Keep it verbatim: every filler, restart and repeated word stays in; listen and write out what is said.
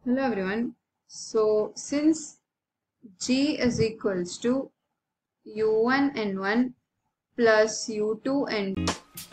Hello everyone. So since G is equals to U one N one plus U two N two